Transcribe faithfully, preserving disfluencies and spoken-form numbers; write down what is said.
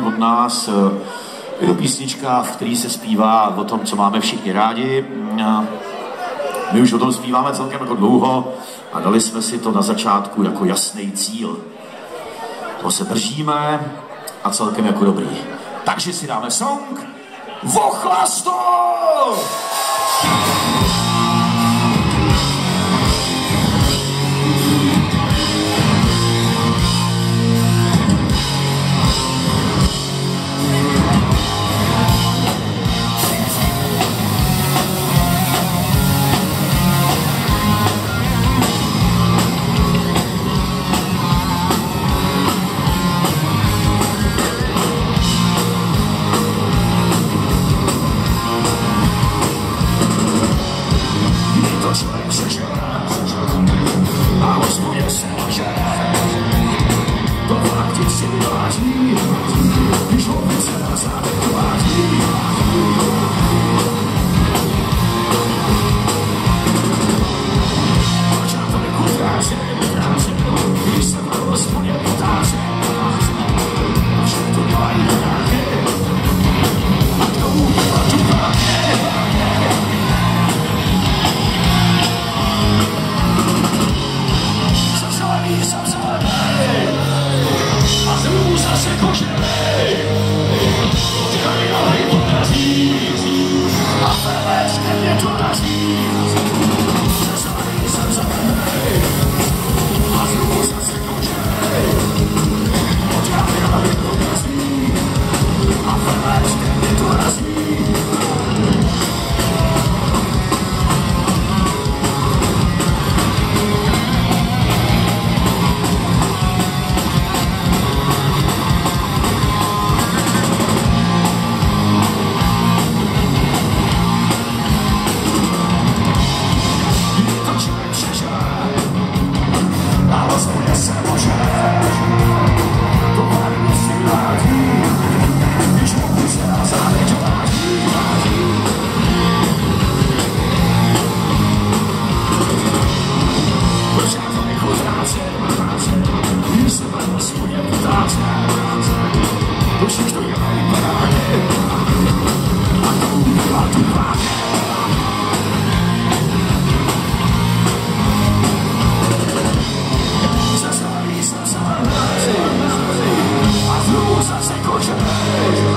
od nás. Je to písnička, v které se zpívá o tom, co máme všichni rádi. My už o tom zpíváme celkem jako dlouho a dali jsme si to na začátku jako jasný cíl. To se držíme a celkem jako dobrý. Takže si dáme song Vochlasto! Zase koče